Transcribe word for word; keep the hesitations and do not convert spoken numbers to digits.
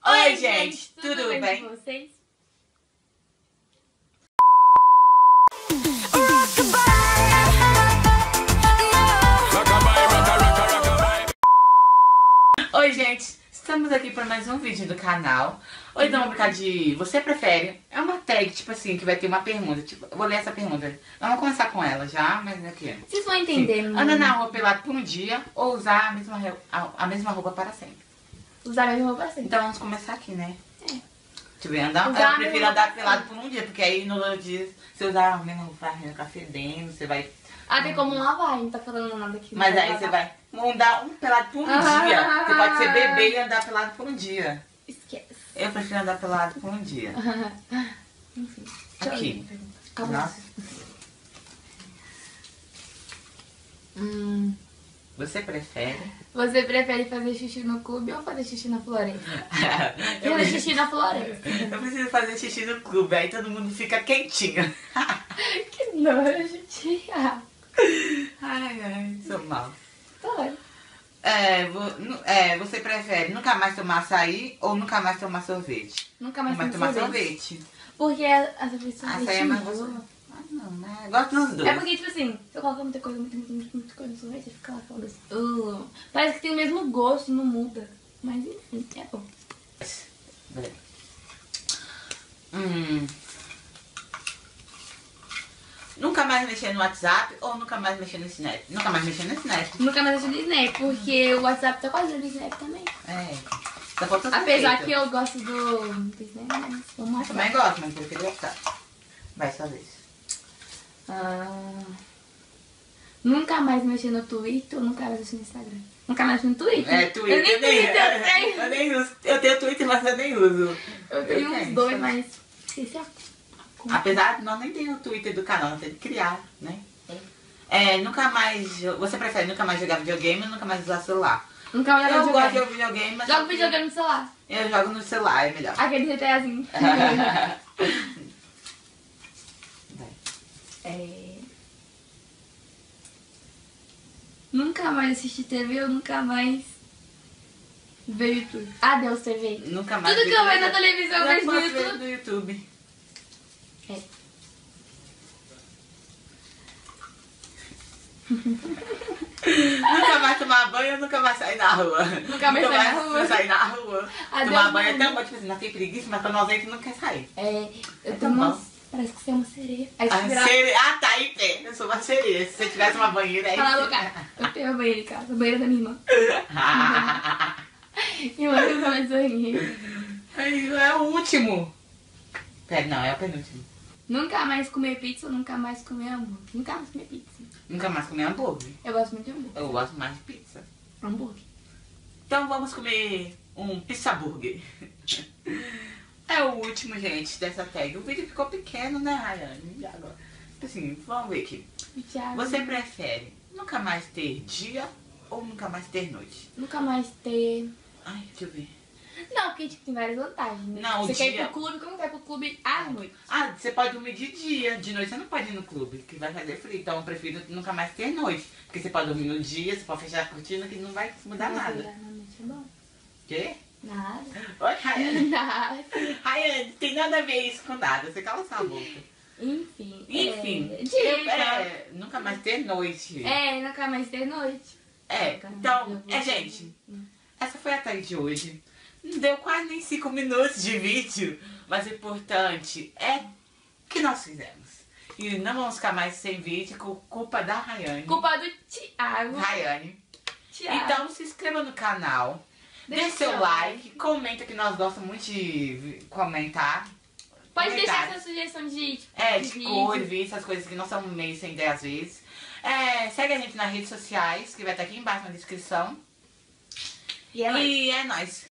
Oi, gente, tudo, tudo bem? bem com vocês? Oi, gente, estamos aqui para mais um vídeo do canal. Hoje vamos brincar de Você Prefere? É uma tag, tipo assim, que vai ter uma pergunta. Tipo, eu vou ler essa pergunta. Vamos começar com ela já, mas aqui. Vocês vão entender, Sim. Anda na rua pelado por um dia ou usar a mesma, a, a mesma roupa para sempre? Usar a mesma roupa para sempre. Então vamos começar aqui, né? É. Deixa eu ver, andar. Usar Eu prefiro andar pelado por um dia, porque aí no outro dia, se eu usar a mesma roupa, vai ficar fedendo, você vai... Ah, tem como lavar, não tá falando nada aqui. Mas aí você vai andar um pelado por um ah, dia. Você pode ser bebê e andar pelado por um dia. Esquece. Eu prefiro andar pelado por um dia. Enfim. Aqui. Nossa. Hum. Você prefere? Você prefere fazer xixi no clube ou fazer xixi na floresta? Eu fazer xixi na floresta. Eu preciso fazer xixi no clube, aí todo mundo fica quentinho. Que nojo, tia. Ai, ai, sou mal. Tá. É, vo, é, você prefere nunca mais tomar açaí ou nunca mais tomar sorvete? Nunca mais, mais tomar sorvete. sorvete. Porque a, a sorvete açaí é mais gostoso. Ah, não, né? Gosto dos dois. É porque, tipo assim, se eu colocar muita coisa, muita, muita, muita, muita coisa no sorvete, você fica lá falando assim. Uh, parece que tem o mesmo gosto, não muda. Mas enfim, é bom. Hum. Nunca mais mexer no WhatsApp ou nunca mais mexer no Snap? Nunca mais mexer no Snap. Nunca mais mexer no Snap, porque o WhatsApp tá quase no Snap também. É. Tá faltando Apesar que eu gosto do, do Snap, mas vamos lá. Eu também gosto, mas prefiro o WhatsApp. Vai, sua vez. Ah, nunca mais mexer no Twitter ou nunca mais mexer no Instagram? Nunca mais mexer no Twitter? É, Twitter. Eu nem eu nem, Twitter eu tenho. Eu nem uso. Eu tenho Twitter, mas eu nem uso. Eu tenho uns dois, mas... Esse é... Apesar de nós nem ter o Twitter do canal, nós temos que criar, né? É, nunca mais... Você prefere nunca mais jogar videogame ou nunca mais usar celular? Nunca mais jogar videogame. Eu gosto de videogame. jogar videogame, mas... Jogo videogame no celular. Eu jogo no celular, é melhor. Aquele GTAzinho. É... Nunca mais assistir T V ou nunca mais ver YouTube? Adeus, T V. Nunca mais. Tudo que eu vejo na televisão eu vejo no YouTube. no YouTube. É. Nunca mais tomar banho ou nunca mais sair na rua? Nunca mais sair na rua. sair na rua. Adeus, tomar banho é não. tão bom, tipo assim, não tem preguiça, mas quando a gente não quer sair. É, eu É tô tão uma... bom. Parece que você é uma sereia. Aí Ah, você virar... sereia. Ah, tá aí, pé. Eu sou uma sereia. Se você tivesse uma banheira aí... Cala a boca. Eu tenho uma banheira em casa, a banheira da minha irmã. Minha irmã tem uma sorrir. Ai, é o último. Pera, não, é o penúltimo. Nunca mais comer pizza ou nunca mais comer hambúrguer? Nunca mais comer pizza. Nunca mais comer hambúrguer. Eu gosto muito de hambúrguer. Eu gosto mais de pizza. Hambúrguer. Então vamos comer um pizza burger. É o último, gente, dessa tag. O vídeo ficou pequeno, né, Rayane? E agora? Assim, vamos ver aqui. Thiago. Você prefere nunca mais ter dia ou nunca mais ter noite? Nunca mais ter... Ai, deixa eu ver. Não, porque tipo, tem várias vantagens, né? Não, o você quer ir dia- pro clube, como vai pro clube à noite? Ah, você pode dormir de dia. De noite você não pode ir no clube, que vai fazer frio. Então eu prefiro nunca mais ter noite. Porque você pode dormir no dia, você pode fechar a cortina que não vai mudar Mas nada. virar na noite é bom. Quê? Nada. Oi, Rayane. Nada. Rayane, tem nada a ver isso com nada. Você cala sua boca. Enfim. Enfim. É... eu- Dica. é, nunca mais ter noite. É, nunca mais ter noite. É, então, é, gente, essa foi a tag de hoje. Não deu quase nem cinco minutos de vídeo, mas o importante é que nós fizemos. E não vamos ficar mais sem vídeo com culpa da Rayane. Culpa do Thiago. Rayane. Thiago. Então se inscreva no canal, dê seu like, comenta que nós gostamos muito de comentar. Pode deixar Comentários. sua sugestão de, tipo, É, de de vídeo. cor, vídeo, essas coisas que não são meio sem ideia às vezes. É, segue a gente nas redes sociais, que vai estar aqui embaixo na descrição. E é nóis. E é nóis.